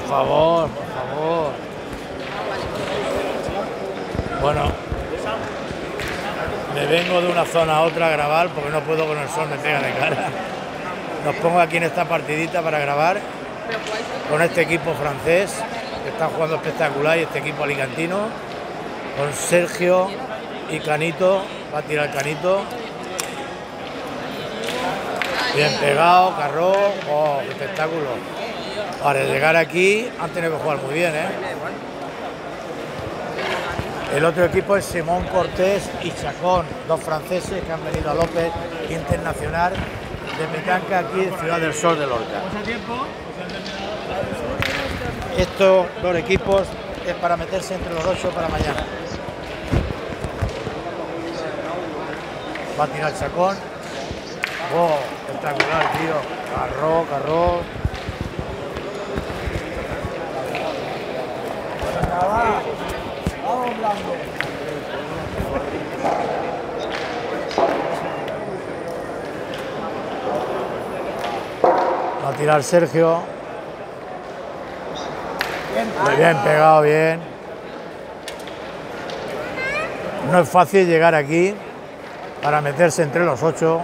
favor, por favor. Bueno, me vengo de una zona a otra a grabar porque no puedo con el sol, me pega de cara. Nos pongo aquí en esta partidita para grabar con este equipo francés que está jugando espectacular y este equipo alicantino con Sergio y Canito. Va a tirar Canito. Bien pegado, Carró. Oh, qué espectáculo. Para llegar aquí han tenido que jugar muy bien, ¿eh? El otro equipo es Simón Cortés y Chacón, dos franceses que han venido a López Internacional de Mecanca, aquí en Ciudad del Sol de Lorca. Estos dos equipos es para meterse entre los 8 para mañana. Va a tirar Chacón. Oh, espectacular, tío. Carró, Carró. Va a tirar Sergio. Muy bien pegado, bien. No es fácil llegar aquí para meterse entre los 8.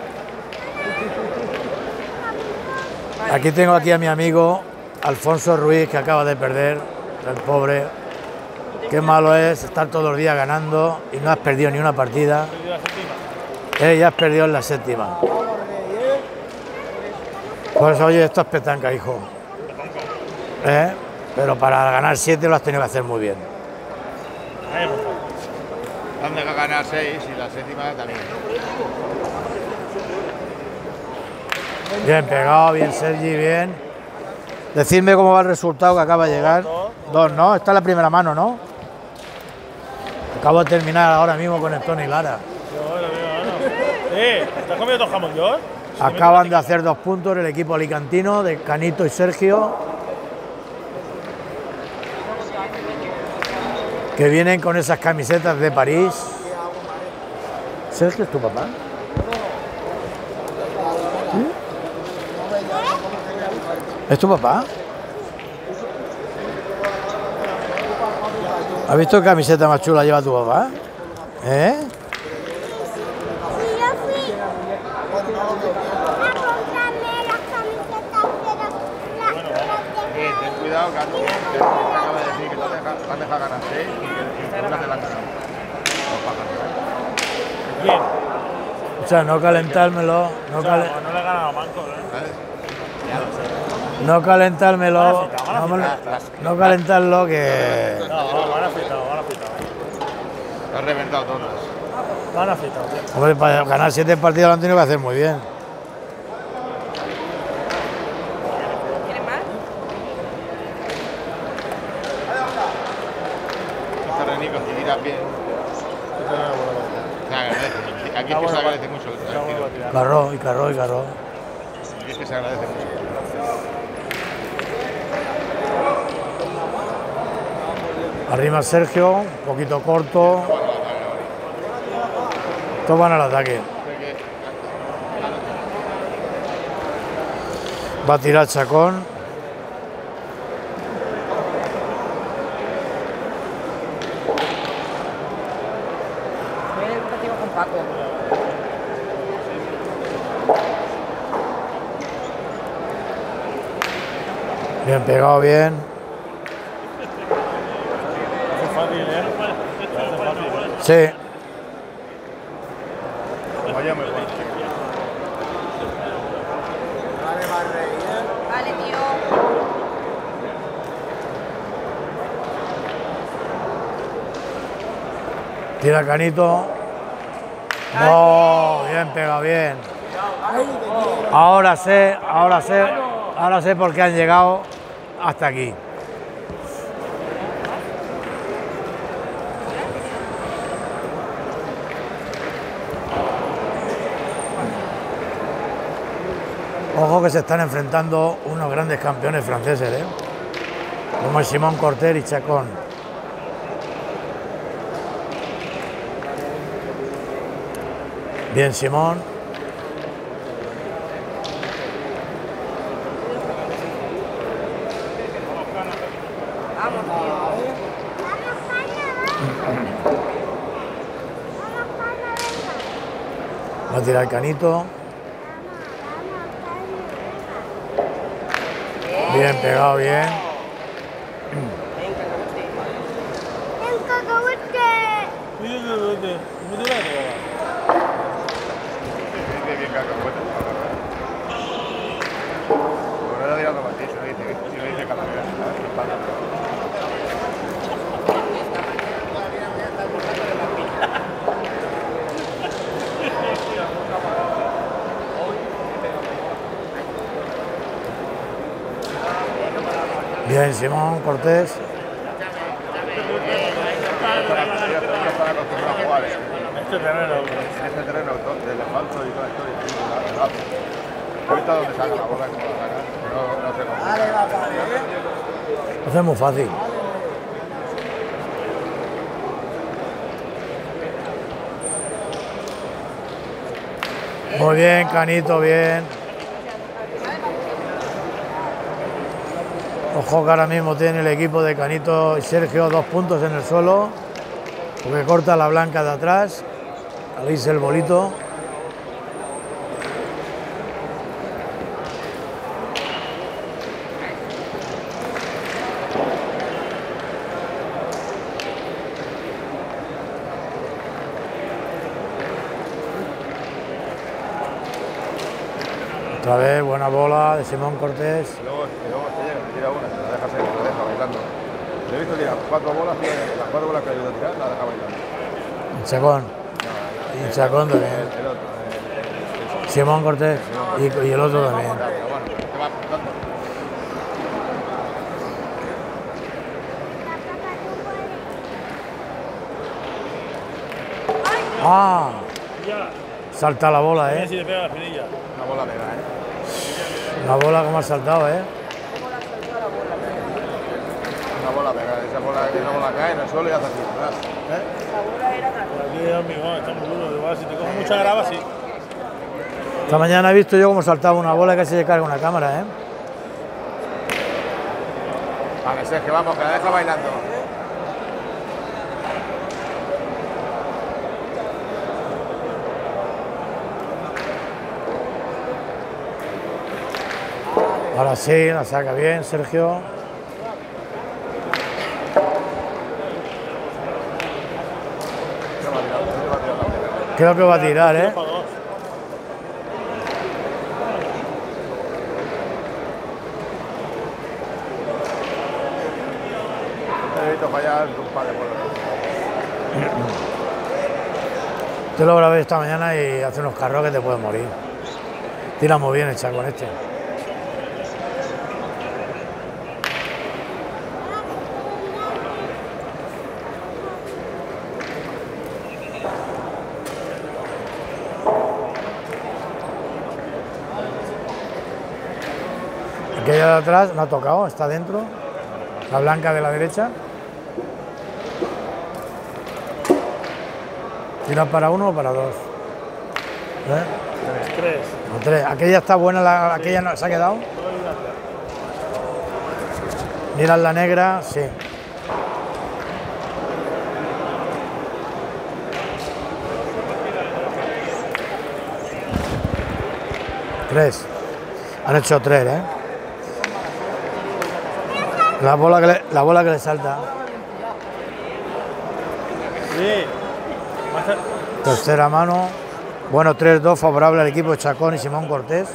Aquí tengo aquí a mi amigo Alfonso Ruiz, que acaba de perder, el pobre. Qué malo es estar todos los días ganando y no has perdido ni una partida. Ya has perdido en la 7ª. Pues oye, esto es petanca, hijo. Pero para ganar 7 lo has tenido que hacer muy bien. Han de ganar 6 y la 7ª también. Bien pegado, bien Sergi, bien. Decidme cómo va el resultado que acaba de llegar. 2, ¿no? Esta es la primera mano, ¿no? Acabo de terminar ahora mismo con el Tony Lara. ¿Estás comiendo dos jamón york? Acaban de hacer 2 puntos el equipo alicantino de Canito y Sergio, que vienen con esas camisetas de París. ¿Sergio es tu papá? ¿Sí? ¿Es tu papá? ¿Has visto qué camiseta más chula lleva tu papá? ¿Eh? Ten cuidado, que acaba de decir que te han dejado ganar 6 y que una te la han ganado. ¿Quién? O sea, no calentármelo, No le he ganado a Manco, no calentármelo, no calentarlo que... No, van afeitado. Te has reventado todas. Van afeitado, tío. Hombre, para ganar 7 partidos lo han tenido que hacer muy bien. ¿Quieres más? Estos terrenicos, si tiras bien, se agradece. Aquí es que se agradece mucho el tiro. Carró, y Carró, y Carró. Aquí es que se agradece mucho. Arriba Sergio, un poquito corto. Todos van al ataque. Va a tirar Chacón. Voy a ir contigo con Paco. Bien pegado, bien. Hace fácil, Hace fácil. Sí. Vaya muy bueno. Vale, tío. Tira Canito. Oh, bien pegado, bien. Ahora sé por qué han llegado hasta aquí. Ojo que se están enfrentando unos grandes campeones franceses, como es Simón Cortés y Chacón. Bien Simón. Vamos, tío. Va a tirar el Canito. Bien pegado, bien. Bien cacahuete. Por ahora tirando para ti, si no dice calavera. Bien, Simón Cortés. Este terreno. Este terreno del asfalto y toda la historia. He visto dónde saca la bola y cómo la saca. No sé cómo. Eso es muy fácil. Muy bien, Canito, bien. Ojo que ahora mismo tiene el equipo de Canito y Sergio 2 puntos en el suelo, porque corta la blanca de atrás, al irse el bolito. Otra vez, buena bola de Simón Cortés. Y luego te tira una, la deja seca, la deja bailando. Le he visto tirar 4 bolas, las 4 bolas que ayuda a tirar, la deja bailando. Chacón. Y Chacón también. El otro, Simón Cortés y el otro también. pero bueno, te va apuntando. ¡Ah! Ya. Salta la bola, Si le pega la espinilla. Una bola pega, La bola como ha saltado, Una bola pega, esa bola cae en el suelo y hace así, ¿verdad? Aquí es hormigón, está muy duro. Igual si te coge mucha grava, sí. Esta mañana he visto yo cómo saltaba una bola y casi se carga una cámara, Vale, Sergio, vamos, que la deja bailando. Ahora sí, la saca bien, Sergio. Creo que va a tirar, Para dos. He visto fallar un par de bolas. Yo lo grabé esta mañana y hace unos carros que te puedes morir. Tira muy bien el Chacón este. Aquella de atrás no ha tocado, está dentro. La blanca de la derecha. ¿Tira para uno o para dos? Tres. O tres. Aquella está buena, aquella no, se ha quedado. Mira la negra, sí. Tres. Han hecho tres, La bola que le salta. Sí. Tercera mano. Bueno, 3-2 favorable al equipo de Chacón y Simón Cortés.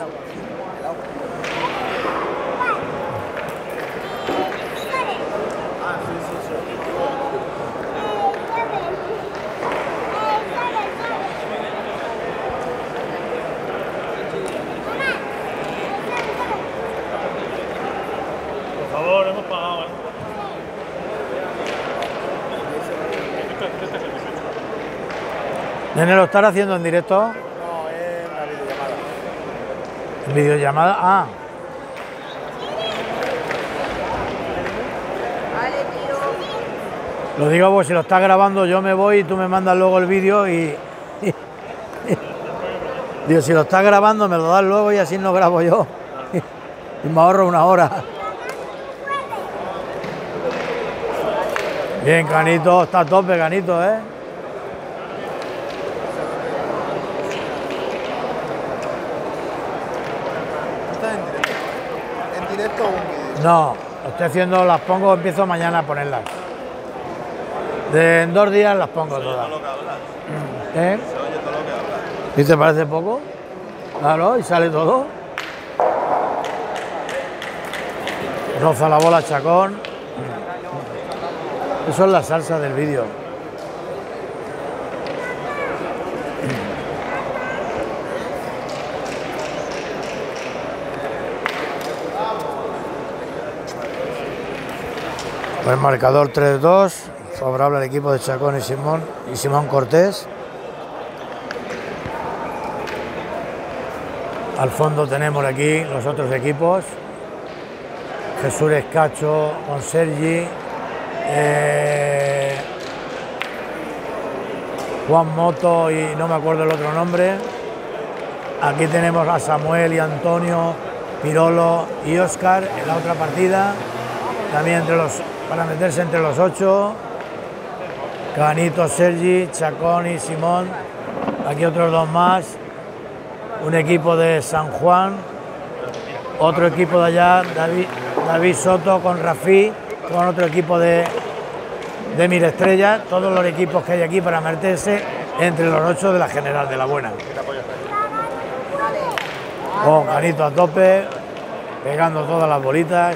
Por favor, hemos pagado, Nene, ¿lo estás haciendo en directo? No, es una videollamada. ¿En videollamada? Ah, Vale, tío. lo digo porque si lo estás grabando yo me voy y tú me mandas luego el vídeo y digo, si lo estás grabando me lo das luego y así no grabo yo. Y me ahorro una hora. Bien, Canito, está a tope, Canito, ¿eh? ¿Estás en directo? ¿En directo o un vídeo? No, estoy haciendo, las pongo, empiezo mañana a ponerlas. En 2 días las pongo todas. ¿Eh? ¿Y te parece poco? Claro, y sale todo. Roza la bola Chacón. Eso es la salsa del vídeo. El marcador 3-2, favorable al equipo de Chacón y Simón Cortés. Al fondo tenemos aquí los otros equipos. Jesús Escacho con Sergi, Juan Moto y no me acuerdo el otro nombre. Aquí tenemos a Samuel y Antonio, Pirolo y Óscar en la otra partida. También para meterse entre los 8. Canito, Sergi, Chacón y Simón. Aquí otros 2 más. Un equipo de San Juan. Otro equipo de allá, David Soto con Rafí, con otro equipo de Mirestrella. Todos los equipos que hay aquí para meterse entre los 8 de la General de la Buena. Con Canito a tope, pegando todas las bolitas.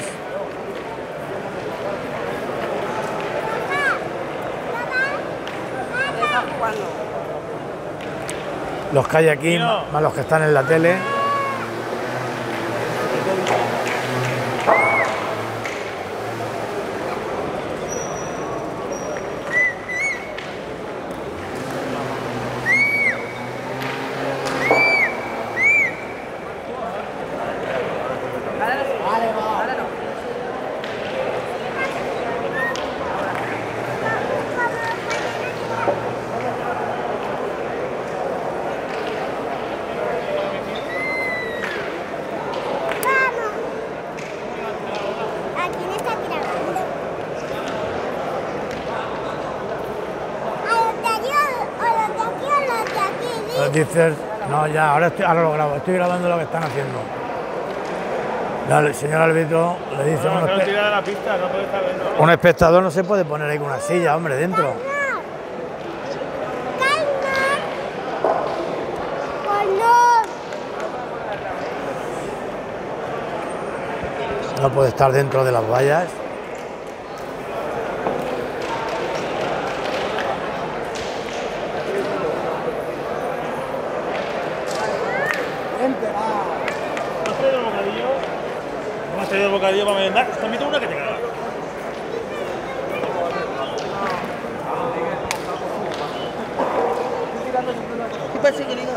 Los que hay aquí, más los que están en la tele. Dices, no, ya, ahora lo grabo, estoy grabando lo que están haciendo. Dale, señor árbitro, le dice un espectador no se puede poner ahí con una silla, hombre, dentro. No puede estar dentro de las vallas. Bocadillo para merendar, te invito una que te caga. ¿Qué pasa, querido?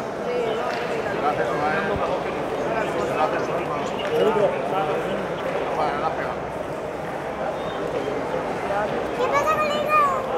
¿Qué pasa, querido?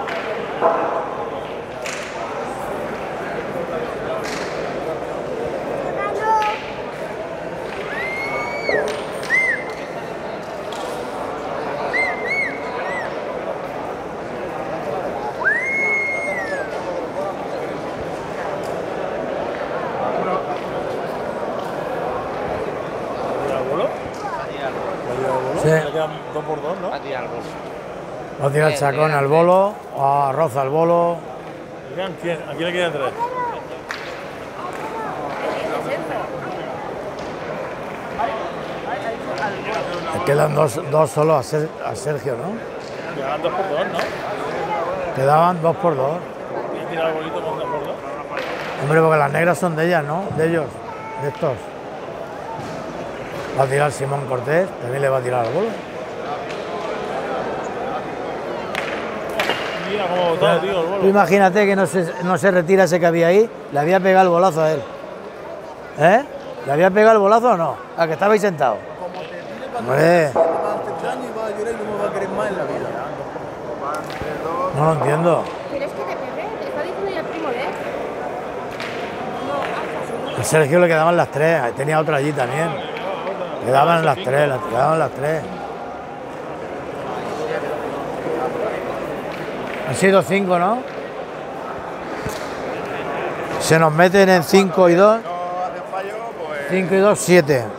Sí. Le quedan 2 por 2, ¿no? Va a tirar Chacón al bolo, a Roza al bolo. ¿A quién le quedan 3? Le quedan dos solo a Sergio, ¿no? Quedaban 2 por 2, ¿no? Quedaban 2 por 2. ¿Quién tira el bolito con 2 por 2? Hombre, porque las negras son de ellas, ¿no? De ellos, de estos. Va a tirar Simón Cortés, también le va a tirar al bolo. Mira cómo ha botado, tío, el Tú bolo. imagínate que no se retira ese que había ahí, le había pegado el bolazo a él. ¿Eh? ¿Le había pegado el bolazo o no? A que estabais sentados. Hombre, no lo entiendo. ¿Quieres que te pegue? ¿Te está diciendo ya el primo de? A Sergio le quedaban las 3, tenía otra allí también. Le quedaban las 3, le quedaban las 3. Han sido 5, ¿no? Se nos meten en 5 y 2. No hacen fallo, pues. 5 y 2, 7. Están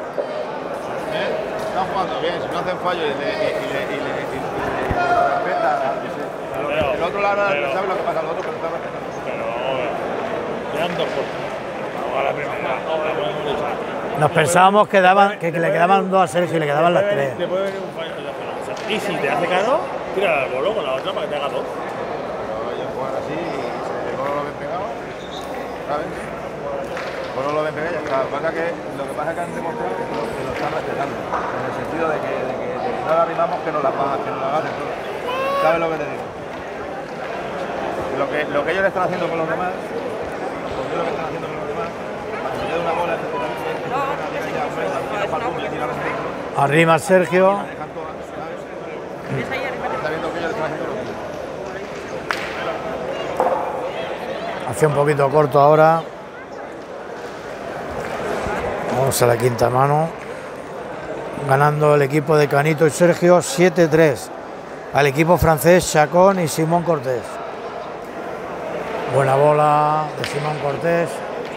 jugando bien, si no hacen fallo y le respetan. El otro lado sabe lo que pasa, el otro pero está respetando. Quedan 2 por 3. Ahora la primera. Nos pensábamos que le quedaban 2 a Sergio y le quedaban las 3. Te puede venir un fallo. Y si te hace caro, tira el bolo con la otra para que te haga 2. Pero ellos juegan así y el gol lo ven pegado, ¿sabes? El gol lo ven pegado y ya está. Lo que pasa es que han demostrado que lo están respetando. En el sentido de que no le animamos que nos la agarren todo. ¿Sabes lo que te digo? Lo que ellos le están haciendo con los demás, cuando le una bola, Arriba Sergio. Está viendo que ellos le están haciendo lo mismo. Hace un poquito corto ahora. Vamos a la quinta mano. Ganando el equipo de Canito y Sergio 7-3. Al equipo francés Chacón y Simón Cortés. Buena bola de Simón Cortés.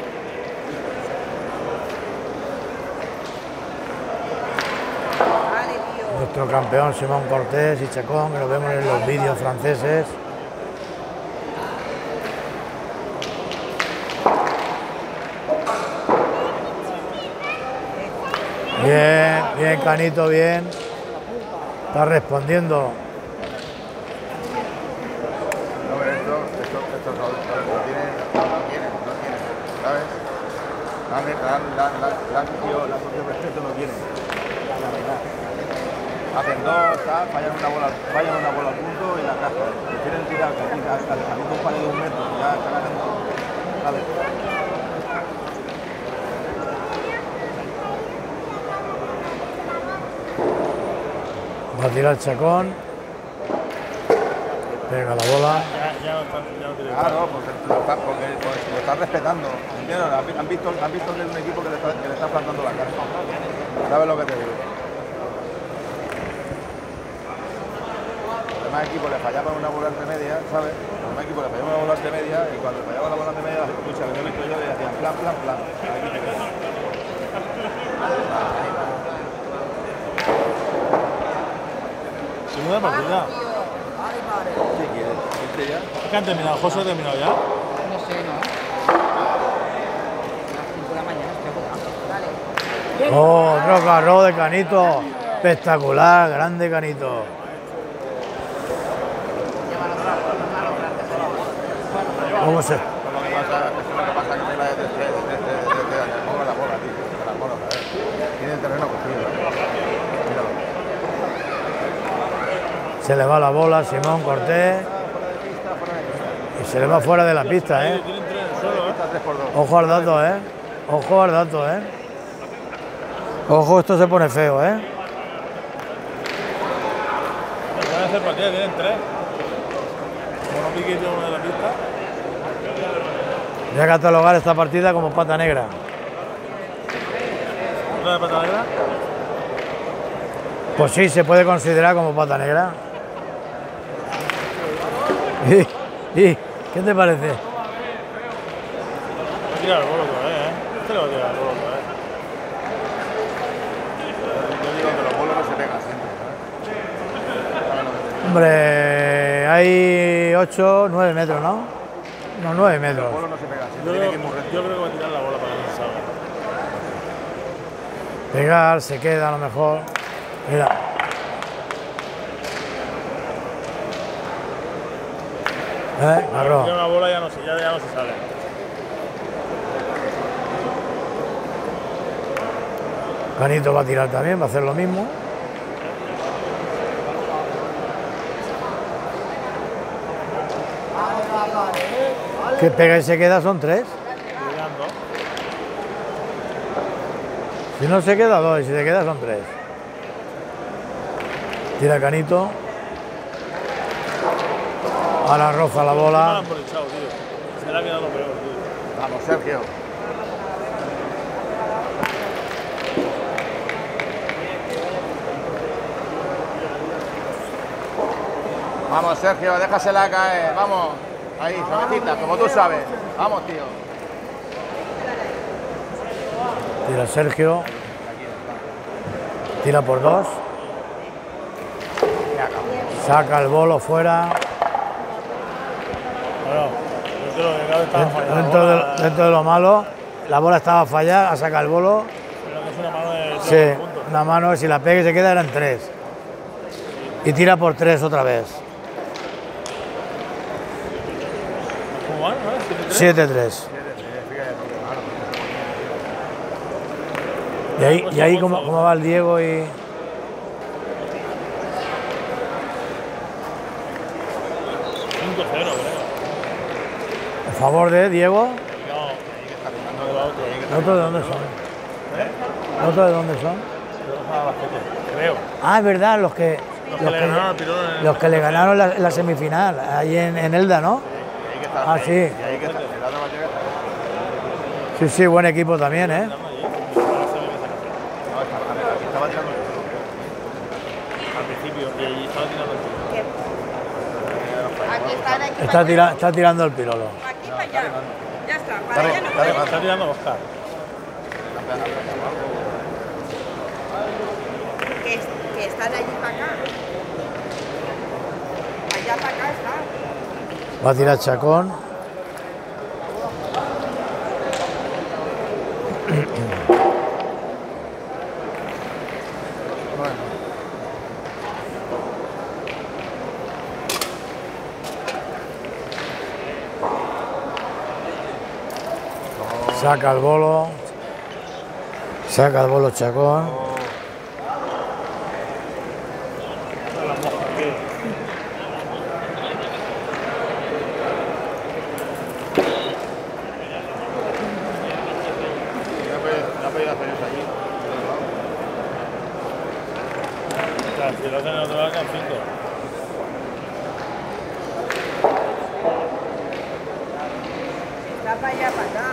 Nuestro campeón Simón Cortés y Chacón, que lo vemos en los vídeos franceses. Bien, bien Canito, bien. Está respondiendo. No, pero esto no tienen, ¿sabes? La socio respeto no tienen. Hacen 2, fallan una bola al punto y la cascan. Prefieren tirar haciendo un palio de 1 metro, ya están haciendo, ¿sabes? Va a tirar Chacón. Pega la bola. Claro, porque lo están respetando. ¿Entiendes? Han visto que es un equipo que le está plantando la cara. ¿Sabes lo que te digo? Los demás equipos le fallaban una bola entre media, ¿sabes? Los demás equipos le fallaban una bola entre media y cuando le fallaba la bola entre media, escucha, lo que he visto yo, le hacían plan. Aquí te quedas. Segunda partida. ¿Qué quieres? ¿Viste ya? ¿Es que han terminado? ¿José ha terminado ya? No sé, ¿no? A las 5 de la mañana estoy agotado. Vale. Oh, otro carro de Canito. Espectacular, grande Canito. ¿Cómo se? Eso es lo que pasa que se la de 3 años. Ponga la bola, tío. La bola, a ver. Tiene el terreno cogido. Míralo. Se le va la bola a Simón Cortés. Y se le va fuera de la pista, ¿eh? Tienen 3 en el suelo, ¿eh? 3x2. Ojo al dato, ¿eh? Ojo al dato, ¿eh? Ojo, esto se pone feo, ¿eh? Van a hacer partida, tienen 3. Como no pique yo una de la pista. Voy a catalogar esta partida como pata negra. ¿Otra de pata negra? Pues sí, se puede considerar como pata negra. ¿Qué te parece? Va a tirar el bolo otra vez, ¿eh? Este le va a tirar el bolo otra vez. Yo digo que los bolos no se pegan siempre, ¿sabes? Hombre, hay 8, 9 metros, ¿no? No, 9 metros. Los bolos no se pegan siempre, Yo tiene creo, que ir muy recto. yo creo que va a tirar la bola para que no se salga. Pegar, se queda a lo mejor. Mira. Agarró. Tiene una bola ya no se sale. Canito va a tirar también, va a hacer lo mismo. Que pega y se queda son 3. Llegando. Si no se queda 2 y si se queda son 3. Tira Canito. Ahora roza la No lo bola. han bolechado, tío. Se le ha quedado lo peor, tío. Vamos, Sergio. Vamos, Sergio, déjasela caer. Vamos. Ahí, suavecita, como tú sabes. Vamos, tío. Tira Sergio. Tira por 2. Saca el bolo fuera. Bueno, yo creo que Gaby estaba fallando. Dentro de lo malo, la bola estaba fallada, ha sacado el bolo. Pero que es una mano de Sí, una mano, si la pega y se queda eran 3. Y tira por 3 otra vez. ¿Cómo van? ¿No? 7-3. Y ahí cómo va el Diego y... 5-0, creo. A favor de Diego. No, de otro. ¿Otros de dónde son? ¿Otros de dónde son? Creo. Ah, es verdad, los que le ganaron la semifinal, ahí en Elda, ¿no? Ah, sí. Sí, sí, buen equipo también, ¿eh? Al principio, y allí estaba tirando el tiro. Aquí están, aquí Está tirando el pirolo. Aquí para allá. Ya está, para allá no. Está tirando Oscar. Que están allí para acá. Allá para acá está. Va a tirar Chacón. Saca el bolo. Saca el bolo Chacón. Si lo hacen en otro lado, quedan 5. Está para allá, para acá.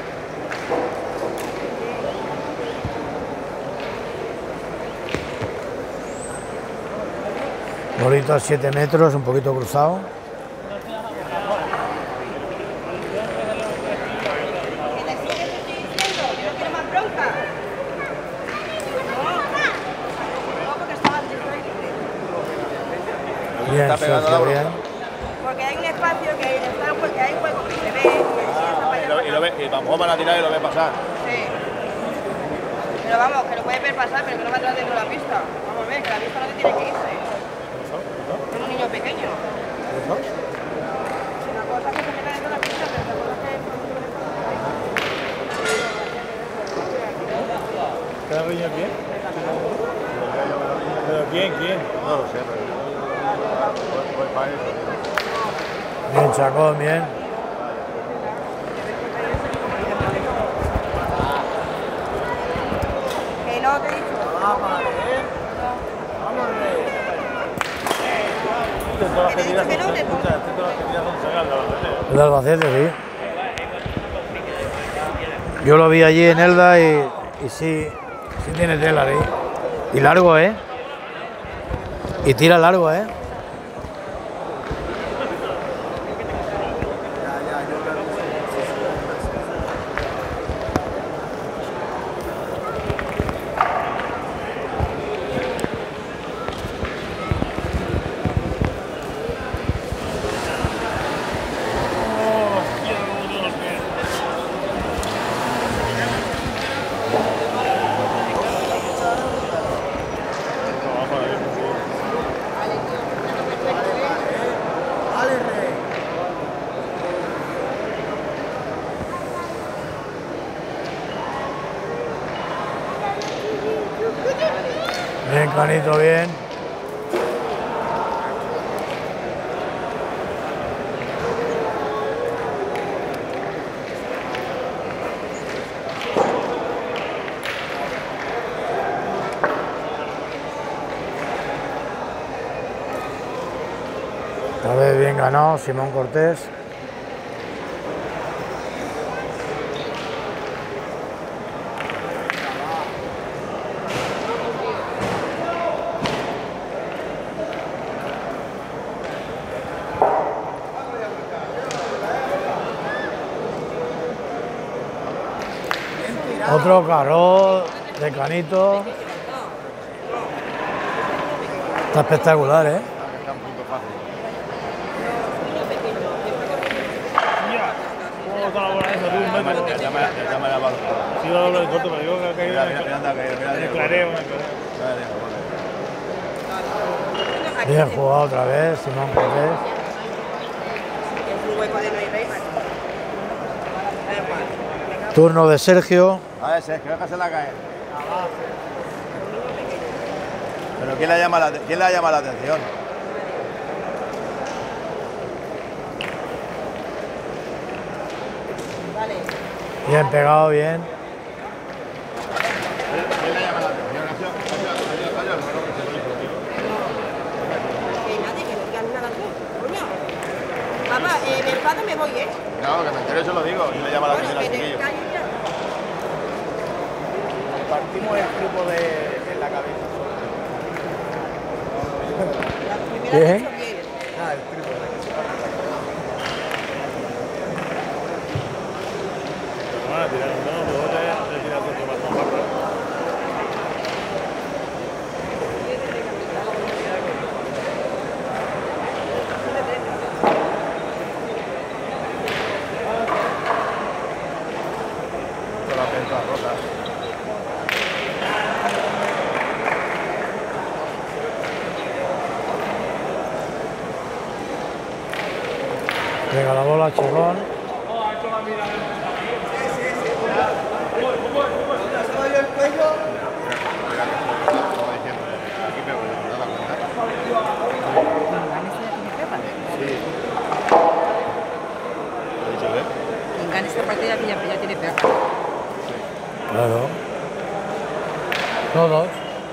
Bolito a 7 metros, un poquito cruzado. Que le sigue, te estoy diciendo. Yo no quiero más bronca. No, porque estaba Bien, Sergio, bien. porque hay un espacio que está porque hay juego que se ve y está para allá. Y vamos para tirar y lo ve pasar. Sí. Pero vamos, que lo puede ver pasar, pero que no va atrás dentro de la pista. Vamos a ver, que la pista no te tiene que irse. Es un niño pequeño. Una cosa que se meta dentro de la pista, pero otra cosa que... ¿Queda riña quién? ¿Pero quién? No lo sé, pero... Voy para eso, tío. Bien, Chacón, bien. Que no te he dicho. Todas las que tiras Que no te son sacadas. El de Albacete, sí. Yo lo vi allí en Elda y sí tiene tela ahí. Y largo, ¿eh? Y tira largo, ¿eh? Bien, Canito, bien. Esta vez bien ganado Simón Cortés. Otro carro de Canito. Está espectacular, ¿eh? Está un punto fácil. Ya. ¿Cómo está la bola esa? Tú, un metro. Ya me la balón. Sí, la doble de corto, pero digo que ha caído Mira, en el mira, anda, mira, en el clareo. Bien jugado otra vez, Simón Cortés. Es un hueco de no hay rey, man. Da igual. Turno de Sergio. A ver, Sergio, déjase la caer. Pero ¿quién le llama la atención? Vale. Bien pegado, bien. ¿Quién le llama la atención? Que nadie, que no digas nada tú. Coño. Papá, me enfado, me voy, ¿eh? No, que me entero, eso lo digo. ¿Quién le llama la Bueno, atención al que te chiquillo? calles ya. Partimos el grupo en la cabeza. La primera Bien. vez que viene. Ah, el trípode. Van a tirar un tono, pero vos te tiras otro más con barro. Con la prensa rota. Pega la bola, Chirrón. Como diciendo, aquí me voy, ¿te das cuenta? Sí. ¿Lo he dicho bien? Quien gane esta partida ya tiene perra. Claro. Todos.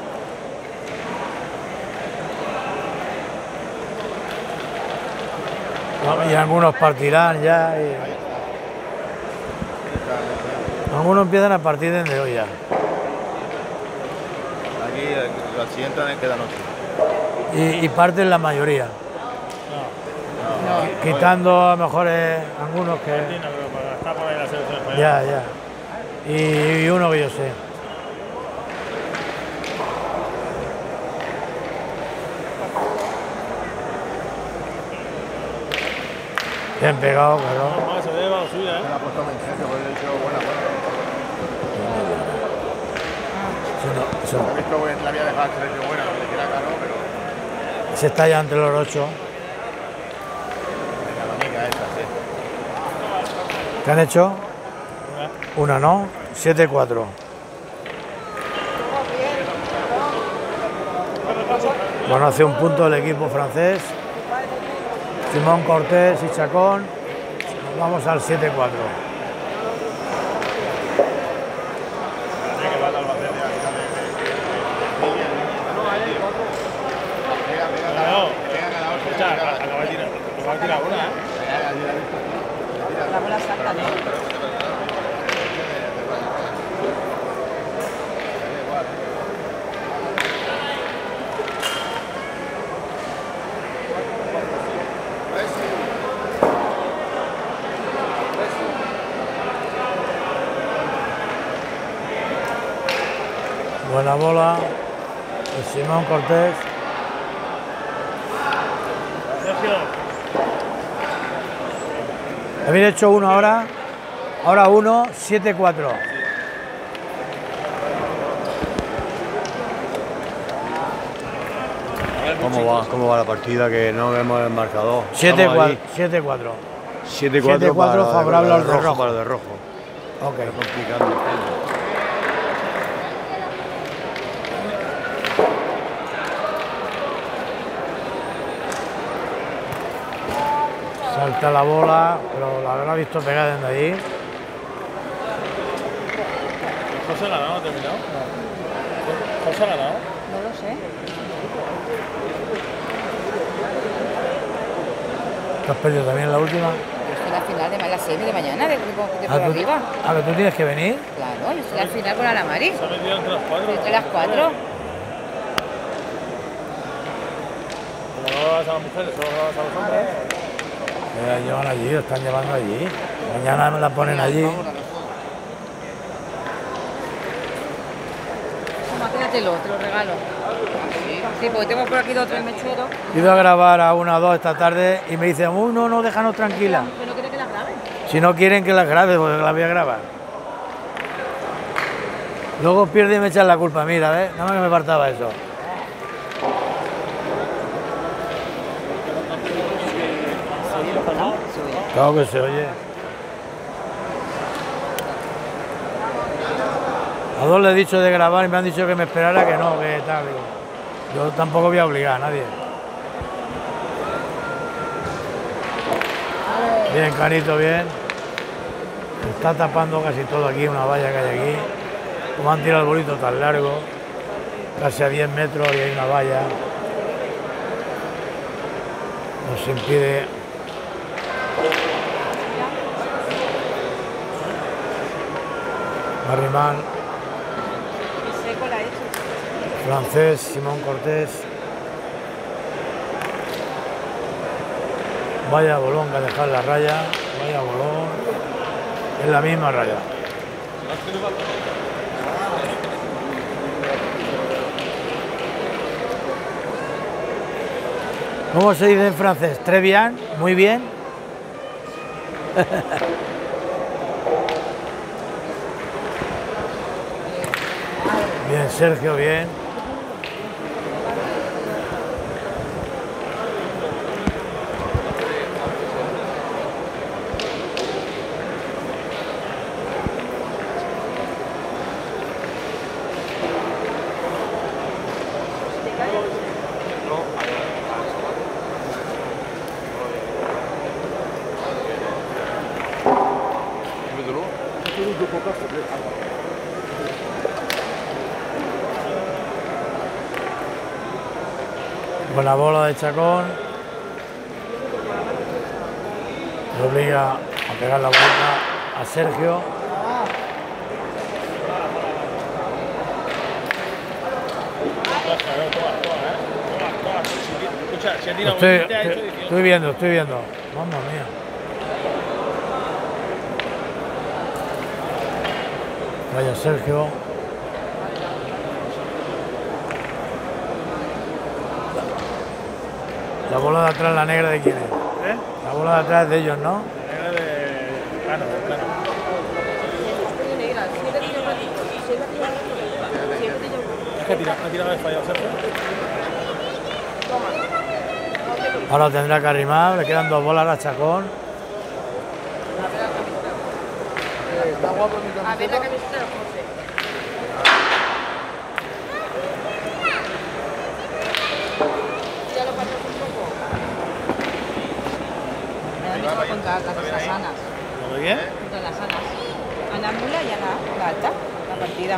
No, y algunos partirán ya. Algunos empiezan a partir desde hoy ya. Aquí, la siguiente queda noche. Y parten la mayoría. Quitando a lo mejor algunos que. Argentina, pero para gastar por ahí la selección española. Ya, ya. Y uno que yo sé. Bien pegado, claro. No, se debe a la suya, ¿eh? Me la ha puesto Mengenio, porque he dicho buena. He visto que la había dejado selección buena, que le quiera caro, pero Se está ya entre los 8. la amiga esa, sí. ¿Qué han hecho? Una, ¿no? 7-4. Bueno, hace un punto el equipo francés. Simón Cortés y Chacón. Nos vamos al 7-4. No, escucha, acaba de tirar una, ¿eh? La bola salta, ¿no? Buena bola de Simón Cortés. Sergio. Habéis hecho uno ahora. Ahora uno, 7-4. ¿Cómo va la partida? Que no vemos el marcador. 7-4. 7-4 favorable al de rojo. Para el de rojo. Ok. Está complicando. Salta la bola, pero la habrá visto pegada desde allí. ¿José ha ganado? ¿Ha terminado? No. ¿José ha ganado? No lo sé. ¿Te has perdido también la última? Yo estoy en la final de la semi de mañana, de por ¿A arriba. que tú tienes que venir? Claro, yo estoy en la final con Alamari. Se ha metido entre las cuatro. Entre las 4. Como no vas a las mujeres, solo vas a los hombres. La llevan allí, lo están llevando allí. Mañana me la ponen allí. Llévatelo, te lo regalo. Sí, porque tengo por aquí 2 o 3 mecheros. He ido a grabar a 1 o 2 esta tarde y me dicen, no, déjanos tranquila. ¿Pero no quiere que las grabe? Si no quieren que las grabe, pues las voy a grabar. Luego pierden y me echan la culpa a mí, ¿ves? Nada más que me faltaba eso. Claro que se oye. A 2 le he dicho de grabar y me han dicho que me esperara, que no, que tal. Digo, yo tampoco voy a obligar a nadie. Bien, Canito, bien. Se está tapando casi todo aquí, una valla que hay aquí. Como han tirado el bolito tan largo, casi a 10 metros y hay una valla. Nos impide. Marrimán. Francés, Simón Cortés. Vaya bolón que ha dejado la raya. Vaya bolón. Es la misma raya. ¿Cómo se dice en francés? Très bien, muy bien. Bien, Sergio, bien. Con la bola de Chacón, le obliga a pegar la vuelta a Sergio. Estoy viendo. Mamma mía. Vaya Sergio. La bola de atrás, la negra, ¿de quién es? ¿Eh? La bola de atrás es de ellos, ¿no? La negra de Cano, Cano. Es que ha tirado de fallado, Sergio. Ahora tendrá que arrimar, le quedan 2 bolas a Chacón. Está guapo mi camiseta. A ver la camiseta de José. Ya lo pasas un poco. Me han dicho contra las sanas. ¿Lo de qué? Contra las sanas. A la mula y a la alta, la partida.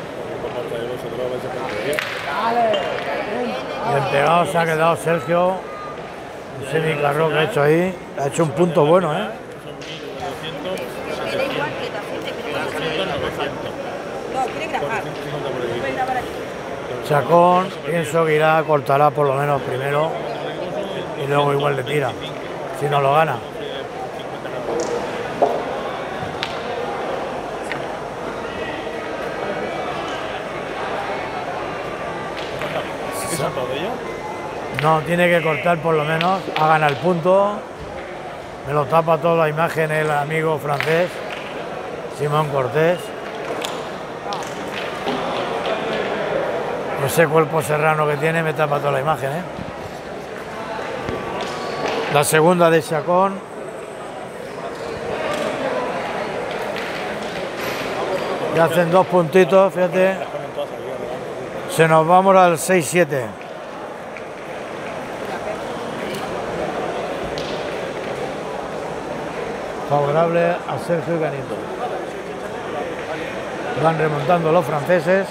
Bien pegado se ha quedado Sergio. Un semicarro que ha hecho ahí. Ha hecho un punto bueno, ¿eh? Me da igual que te afecte, que no, quiere grabar. Puede grabar aquí. Chacón, pienso que irá, cortará por lo menos primero y luego igual le tira, si no lo gana. ¿Son todos ellos? No, tiene que cortar por lo menos, ha ganado el punto. Me lo tapa toda la imagen el amigo francés, Simón Cortés. Ese cuerpo serrano que tiene me tapa toda la imagen, ¿eh? La segunda de Chacón. Ya hacen 2 puntitos, fíjate. Se nos vamos al 6-7. Favorable a Sergio y Canito. Van remontando los franceses.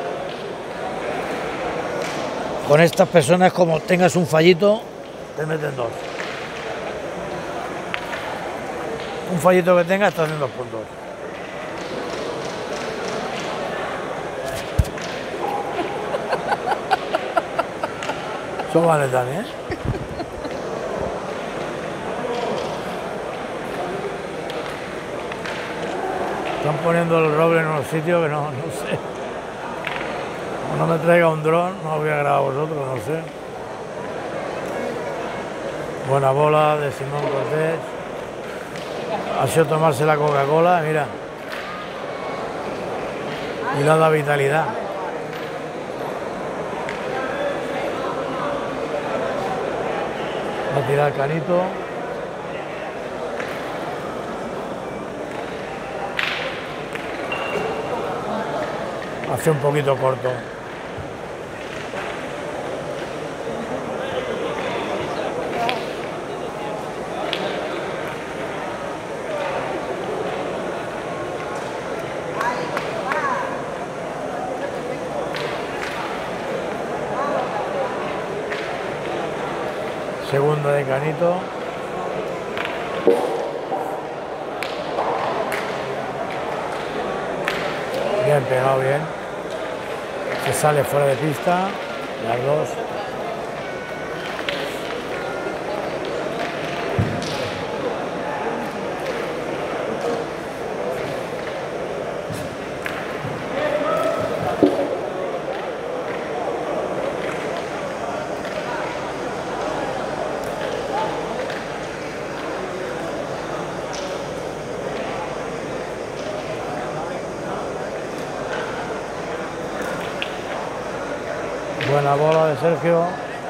Con estas personas, como tengas un fallito, te meten 2. Un fallito que tengas, te hacen 2 puntos. Eso vale también, ¿eh? Están poniendo el roble en unos sitios que no sé. No me traiga un dron, no os voy a grabar a vosotros, no sé. Buena bola de Simón Cortés. Ha sido tomarse la Coca-Cola, mira. Y le ha dado vitalidad. Va a tirar Canito. Hace un poquito corto. Segunda de Canito. Bien pegado, bien. Se sale fuera de pista. Las dos. Buena bola de Sergio.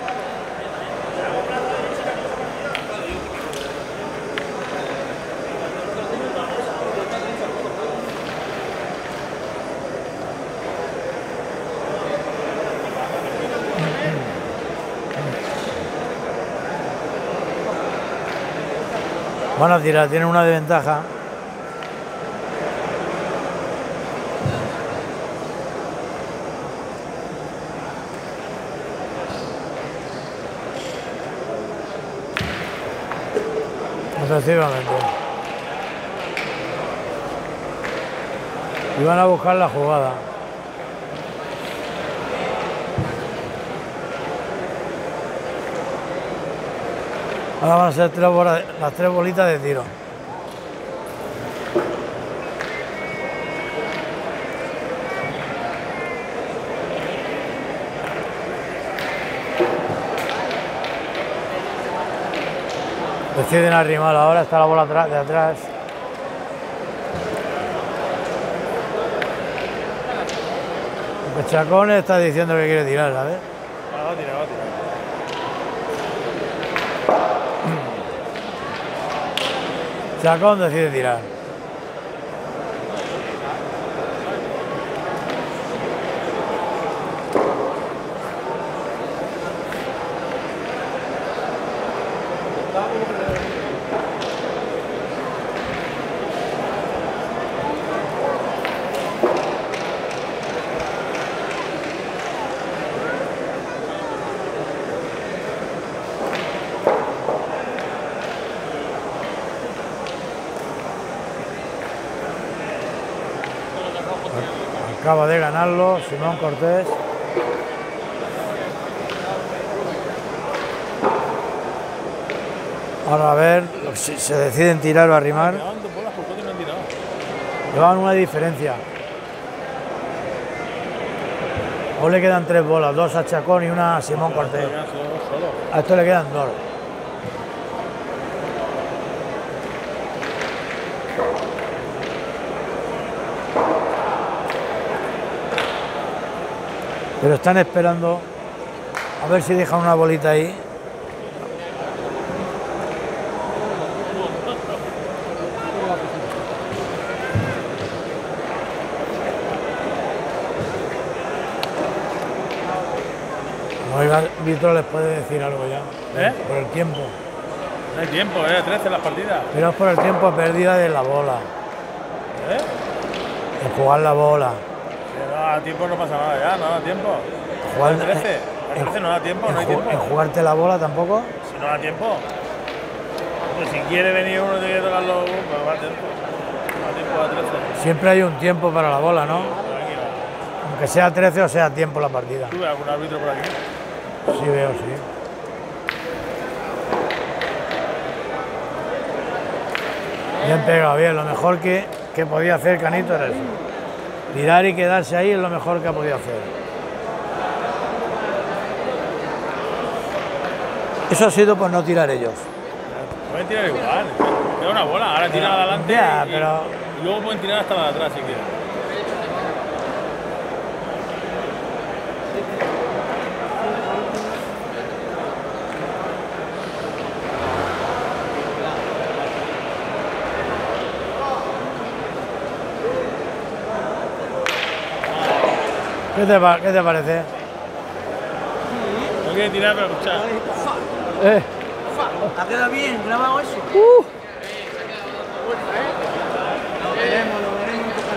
Van a tirar, tienen una desventaja. Efectivamente. Y van a buscar la jugada. Ahora van a ser las tres bolitas de tiro. Deciden arrimar ahora, está la bola de atrás. El Chacón está diciendo que quiere tirar, ¿sabes? Va a tirar, va a tirar. Chacón decide tirar. Acaba de ganarlo Simón Cortés. Ahora a ver si se deciden tirar o arrimar. Llevan una diferencia. O le quedan tres bolas, dos a Chacón y una a Simón Cortés. A esto le quedan dos. Pero están esperando a ver si dejan una bolita ahí. Oiga, Víctor les puede decir algo ya. Por el tiempo. No hay tiempo, 13 las partidas. Pero es por el tiempo pérdida de la bola. De jugar la bola. A tiempo no pasa nada ya, no da tiempo. Jugar, 13. A 13 no da tiempo, no hay tiempo. ¿En jugarte la bola tampoco? Si no da tiempo. Pues si quiere venir uno y tiene que tocar los pues va a tiempo. No da tiempo a 13. Siempre hay un tiempo para la bola, ¿no? Aunque sea 13 o sea tiempo la partida. ¿Tú ves algún árbitro por aquí? Sí, veo, sí. Bien pegado, bien. Lo mejor que podía hacer Canito era eso. Tirar y quedarse ahí es lo mejor que ha podido hacer. Eso ha sido por no tirar ellos. Pueden tirar igual. Queda una bola, ahora tiran adelante Ya, y, pero... y luego pueden tirar hasta la de atrás si quieren. ¿Qué te parece? No quiere tirar, pero escuchar. Ha quedado bien, grabado eso. Lo veremos un poco.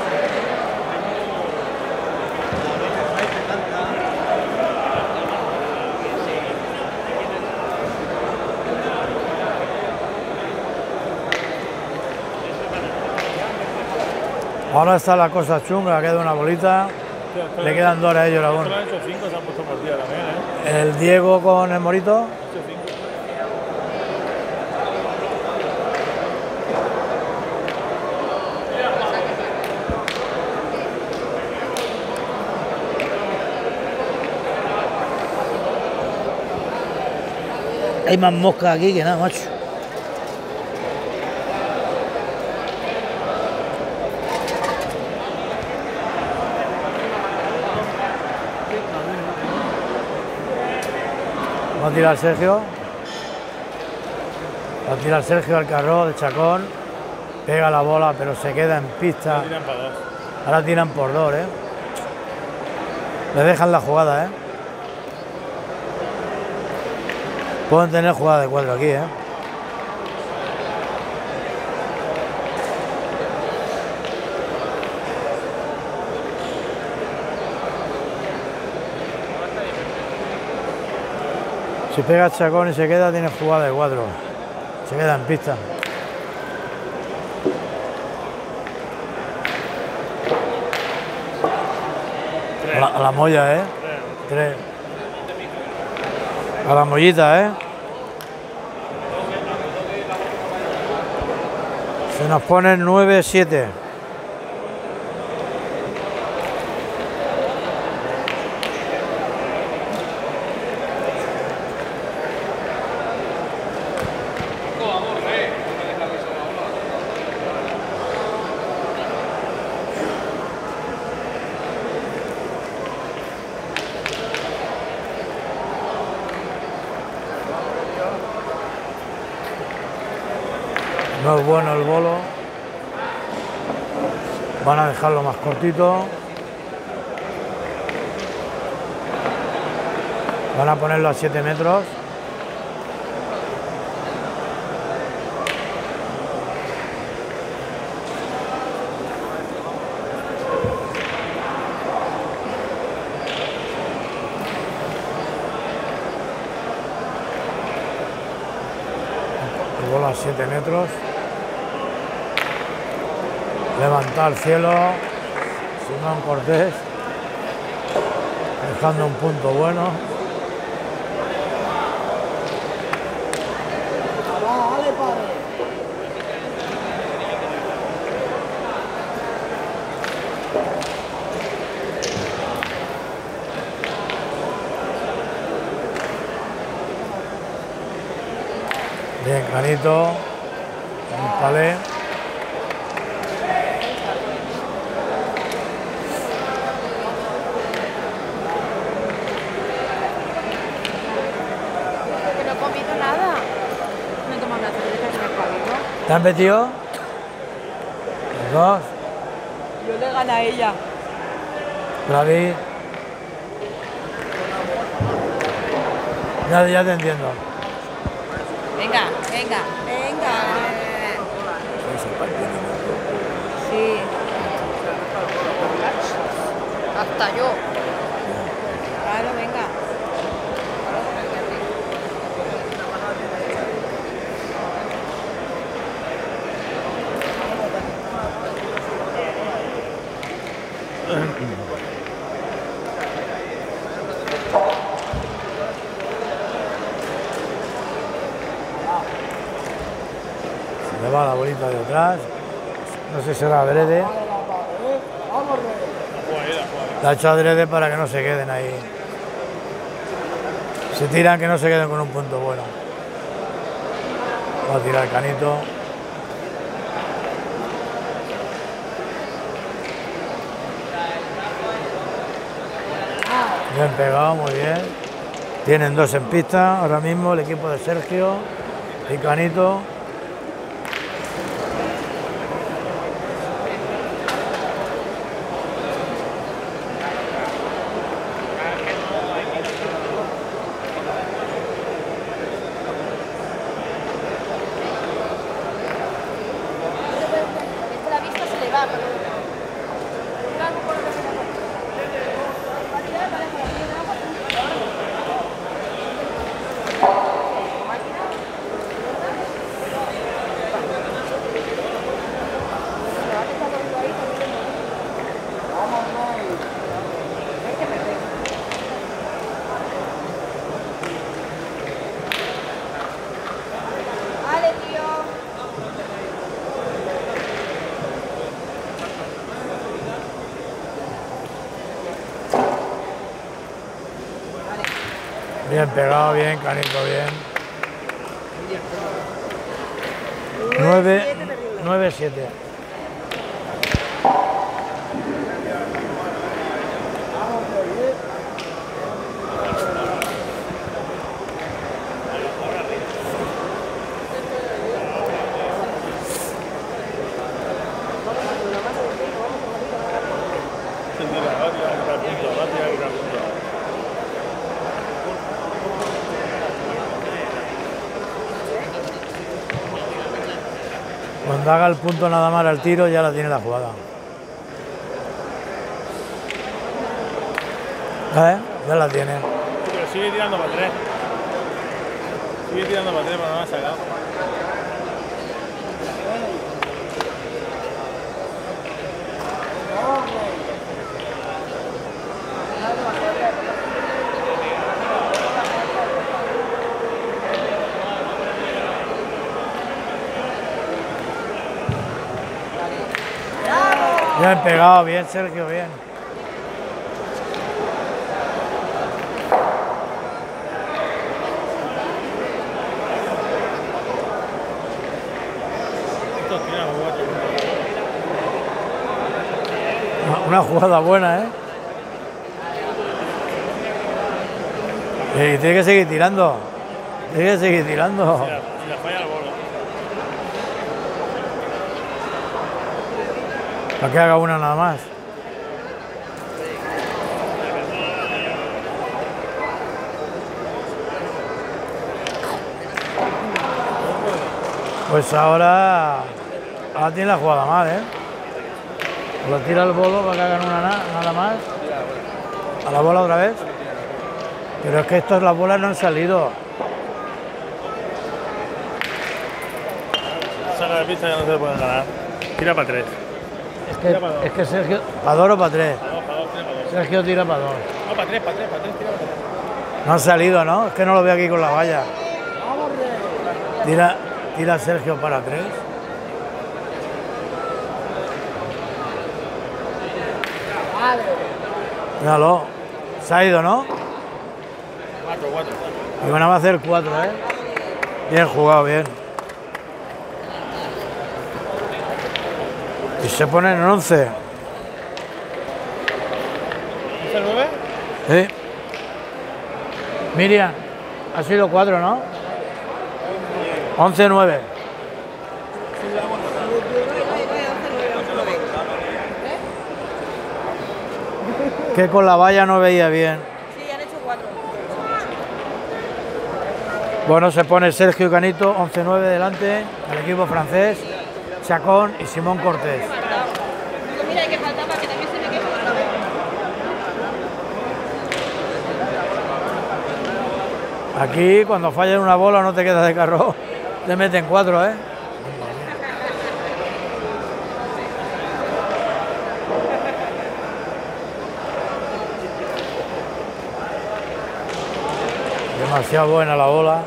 Ahora está la cosa chunga, queda una bolita. Le quedan 2 horas a ellos aún. Solo han hecho 5, se han puesto por día también, El Diego con el Morito. Han hecho 5. Hay más moscas aquí que nada, macho. Va a tirar Sergio. Va a tirar Sergio al carro de Chacón. Pega la bola, pero se queda en pista. Tiran para 2. Ahora tiran por 2, ¿eh? Le dejan la jugada, ¿eh? Pueden tener jugada de 4 aquí, ¿eh? Si pega Chacón y se queda, tiene jugada de 4. Se queda en pista. A la molla, ¿eh? 3. A la mollita, ¿eh? Se nos ponen 9-7. No es bueno el bolo. Van a dejarlo más cortito. Van a ponerlo a 7 metros. El bolo a 7 metros. Levanta al cielo Simón Cortés, dejando un punto bueno. Bien, Canito, un palé. ¿Te han metido? Los 2. Yo le gano a ella. David. Ya te entiendo. Venga, venga, venga. Sí. Hasta yo. Claro, venga. Se le va la bolita de atrás. No sé si será adrede. La ha hecho adrede para que no se queden ahí. Se tiran, que no se queden con un punto bueno. Va a tirar Canito. Bien pegado, muy bien. Tienen dos en pista ahora mismo el equipo de Sergio y Canito. La vista se le va. Vale, tío. Bien pegado, bien, Canito, bien. 9-7. Cuando haga el punto nada más al tiro ya la tiene la jugada. Ya la tiene. Pero sigue tirando para 3. Sigue tirando para 3, pero no la ha sacado. Bien pegado, bien Sergio, bien. Estos tiran jugadas. Una jugada buena, ¿eh? Y tiene que seguir tirando. Tiene que seguir tirando. Si la falla el bolo. Para que haga una nada más. Pues ahora tiene la jugada mal, ¿eh? Lo tira el bolo para que hagan una nada más. A la bola otra vez. Pero es que estas las bolas no han salido. Saca de pista ya no se pueden ganar. Tira para 3. Es que Sergio... ¿Para 2 o para 3? Para 2, tira para 2. Sergio tira para 2. No, para 3, tira para 3. No han salido, ¿no? Es que no lo veo aquí con la valla. Tira Sergio para 3. Míralo. Se ha ido, ¿no? 4. Y van a hacer 4, ¿eh? Bien jugado, bien. Y se ponen en 11. ¿Es el 9? Sí. Miriam, ha sido 4, ¿no? 11-9. Que con la valla no veía bien. Sí, han hecho 4. Bueno, se pone Sergio y Canito, 11-9 delante, el equipo francés, Chacón y Simón Cortés. Digo, mira, hay que faltar para que también se me queje otra vez. Aquí, cuando fallas una bola, no te quedas de carro, te meten 4, ¿eh? Demasiado buena la bola.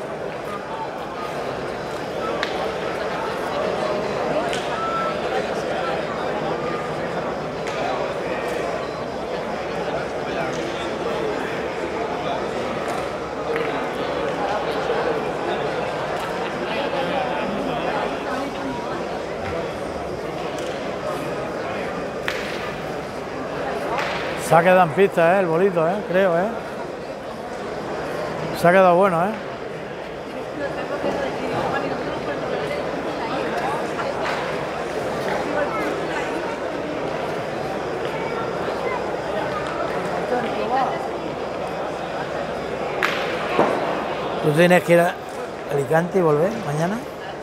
Se ha quedado en pista, el bolito, creo, Se ha quedado bueno, ¿Tú tienes que ir a Alicante y volver mañana?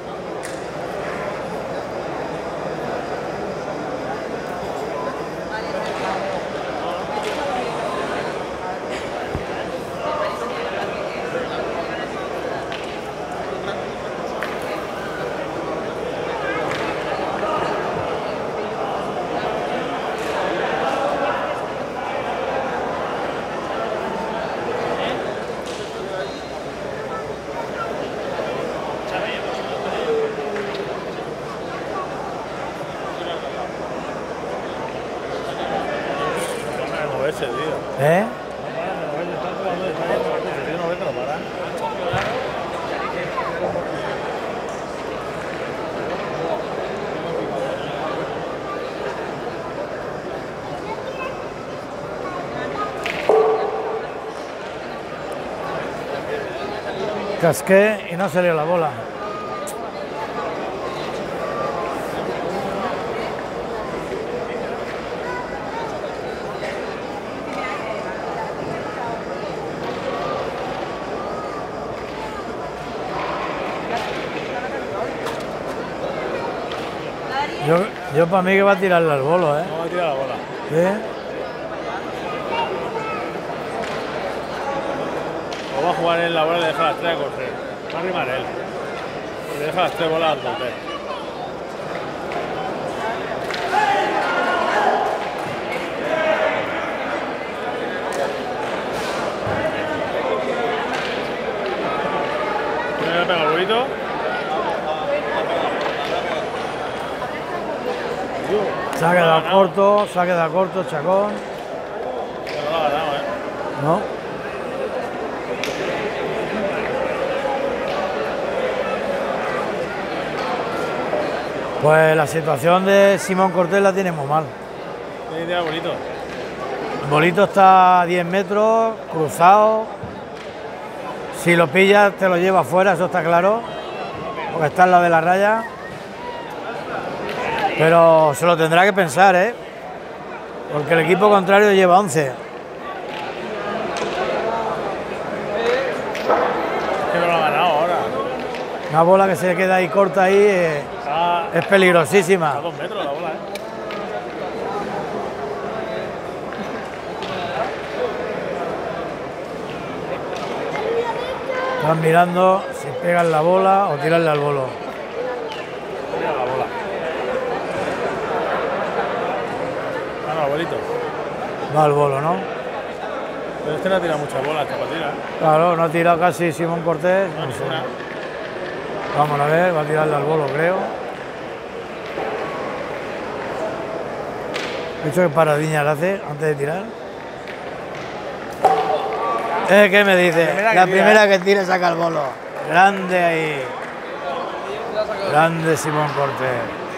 Ese, tío. ¿Eh? Casqué y no salió la bola. Yo para mí que va a tirarle al bolo, No va a tirar la bola. ¿Sí? O va a jugar en la bola y le deja las 3 a correr. Va a rimar él. Le deja las 3 bolas al portero. ¿Quién le pega el bolito? Se ha quedado corto, Chacón. Pero no lo ha ganado, ¿No? Pues la situación de Simón Cortés la tiene muy mal. Tiene que tirar bolito. El bolito está a 10 metros, cruzado. Si lo pillas te lo lleva afuera, eso está claro. Porque está en la de la raya. Pero se lo tendrá que pensar, porque el equipo contrario lleva 11. Es que no lo ha ganado ahora. Una bola que se queda ahí corta ahí es peligrosísima. A 2 metros la bola, Están mirando si pegan la bola o tirarle al bolo. Mira la bola. Ah, no, bolito. Va al bolo, ¿no? Pero este no ha tirado muchas bolas, esta partida. Claro, no ha tirado casi Simón Cortés. No, No sé. ninguna. Vamos a ver, va a tirarle al bolo, creo. He dicho que paradiña le hace antes de tirar. ¿Qué me dice? La primera que tire saca el bolo. Grande ahí. Grande Simón Cortés.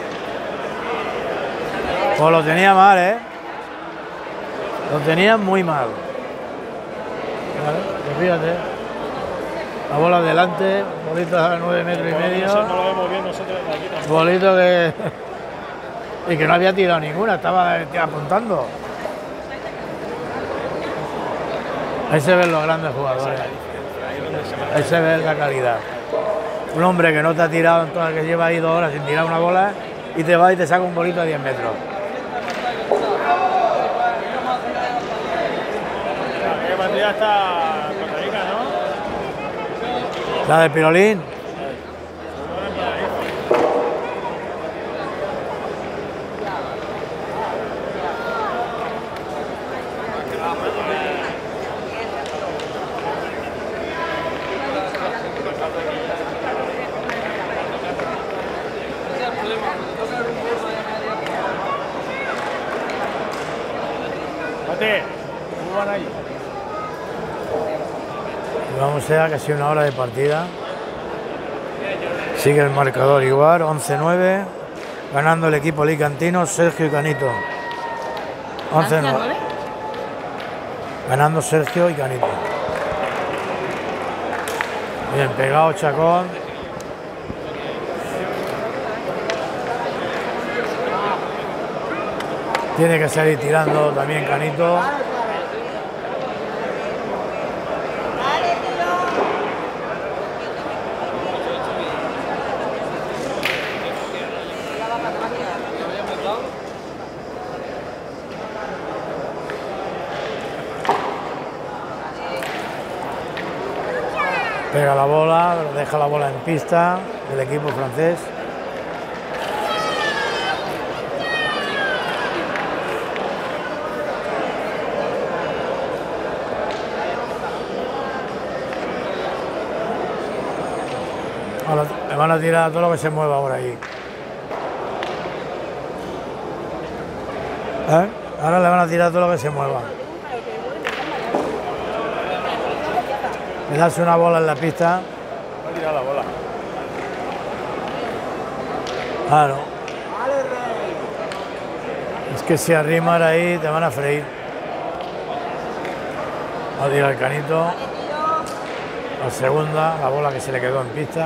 Pues lo tenía mal, Lo tenía muy mal. Vale, pues fíjate. La bola adelante, bolito a 9 metros y medio. No lo vemos bien nosotros de aquí tampoco. Bolito que... y que no había tirado ninguna, estaba apuntando. Ahí se ven los grandes jugadores. Ahí se ve la calidad. Un hombre que no te ha tirado, entonces que lleva ahí 2 horas sin tirar una bola y te va y te saca un bolito a 10 metros. La partida está en Costa Rica, ¿no? La del Pirolín. ¿Cómo van ahí? Vamos a casi una hora de partida. Sigue el marcador igual, 11-9. Ganando el equipo alicantino, Sergio y Canito. 11-9. Ganando Sergio y Canito. Bien pegado Chacón. Tiene que salir tirando también Canito. Pega la bola, deja la bola en pista del equipo francés. Ahora le van a tirar todo lo que se mueva ahora aquí. Ahora le van a tirar todo lo que se mueva. Le das una bola en la pista. Va a tirar la bola. Claro. Es que si arrimas ahí te van a freír. Va a tirar el Canito. La segunda, la bola que se le quedó en pista.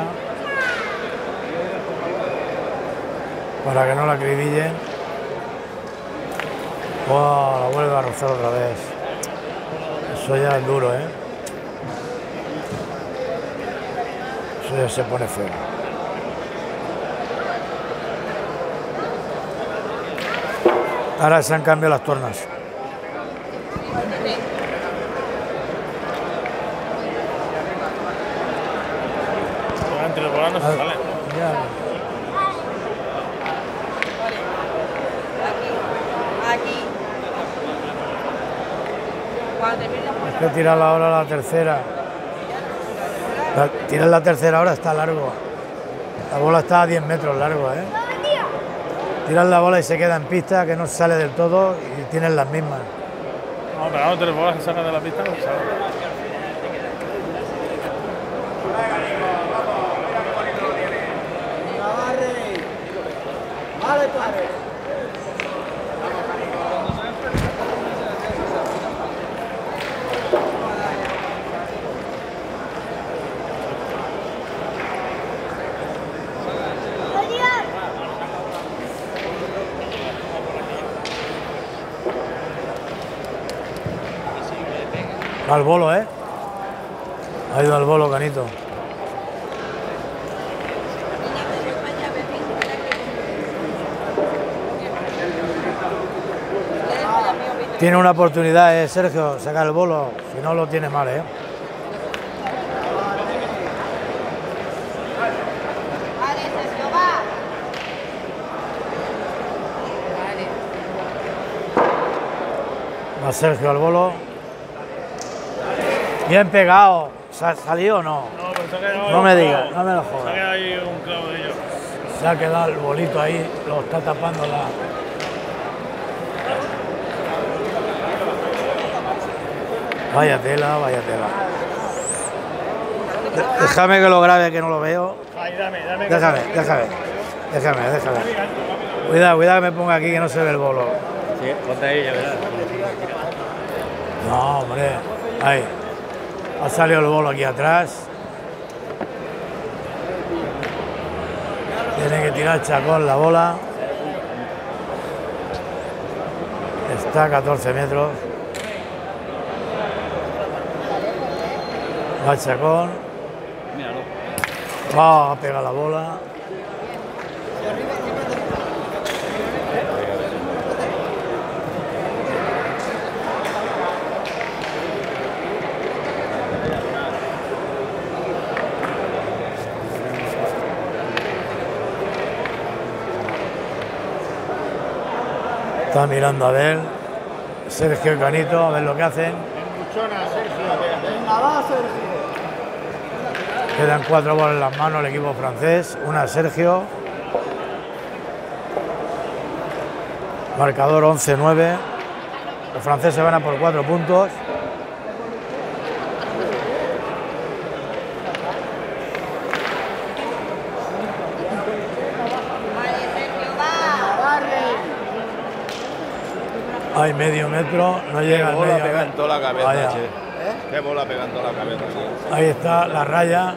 Para que no la acribillen. Oh, la vuelve a rozar otra vez. Eso ya es duro, ¿eh? Eso ya se pone feo. Ahora se han cambiado las tornas. Entre los bolas no se sale. Aquí. Cuando termine Hay que tirar ahora la tercera. Tirar la tercera ahora está largo. La bola está a 10 metros largo, ¿eh? Tiras la bola y se queda en pista, que no sale del todo y tienes las mismas. No, pegando 3 bolas que sacan de la pista no se sale. Vale, padre. Va al bolo, ¿eh? Ha ido al bolo, Canito. Tiene una oportunidad, Sergio, sacar el bolo. Si no, lo tiene mal, ¿eh? Vale, Sergio, va. Va Sergio al bolo. Bien pegado. ¿Salió o no? No, pero se ha quedado. No me digas, no me lo Se ha jodas. quedado ahí un clavo de ellos. Se ha quedado el bolito ahí, lo está tapando la... Vaya tela, vaya tela. Déjame que lo grabe, que no lo veo. Ahí, dame. Déjame. Cuidado que me ponga aquí, que no se ve el bolo. Sí, ponte ahí, ya verás. No, hombre. Ahí. Ha salido el bolo aquí atrás. Tiene que tirar Chacón la bola. Está a 14 metros. Va Chacón. Va a pegar la bola. Está mirando a ver Sergio y Canito, a ver lo que hacen. Venga, va, Sergio. Quedan 4 bolas en las manos el equipo francés. Una a Sergio. Marcador 11-9. Los franceses van a por 4 puntos. hay medio metro, no llega al Qué bola medio pega en metro. toda la cabeza, Vaya. che. Qué bola pega en toda la cabeza, sí. Ahí está la raya.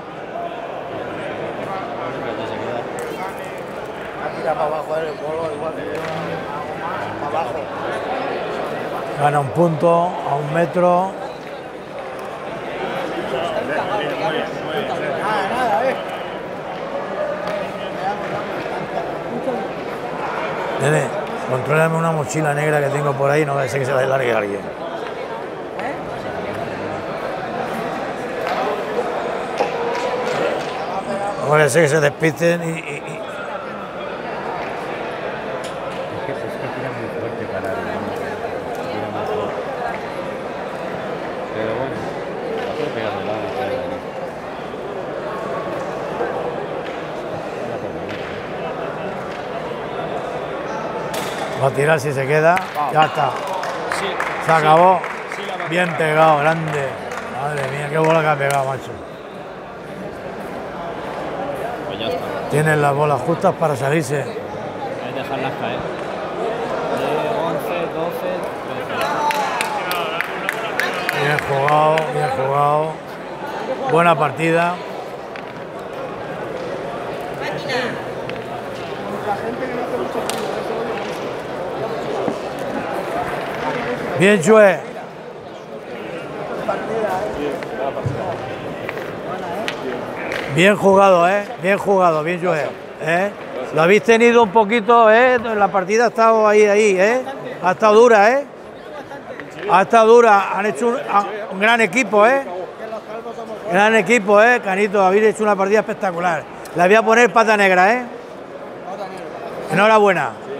Tira para abajo el bolo igual. Para abajo. Gana un punto a un metro. Nene, contrólame una mochila negra que tengo por ahí, no vaya a ser que se la largue alguien. No vaya a ser que se despisten y... Es que tira muy fuerte para tira muy fuerte. Pero bueno, va a poder pegarle la Va a tirar si se queda. Ya está. Se acabó. Bien pegado, grande. Madre mía, qué bola que ha pegado, macho. Pues ya está. Tienen las bolas justas para salirse. Hay que dejarlas caer. 11, 12, 13. Bien jugado, bien jugado. Buena partida. Bien, Chue. Bien jugado, bien jugado, bien Chue. Lo habéis tenido un poquito, la partida ha estado ahí, ha estado dura, ha estado dura. Han hecho un gran equipo, gran equipo, Canito, habéis hecho una partida espectacular. La voy a poner pata negra, Enhorabuena.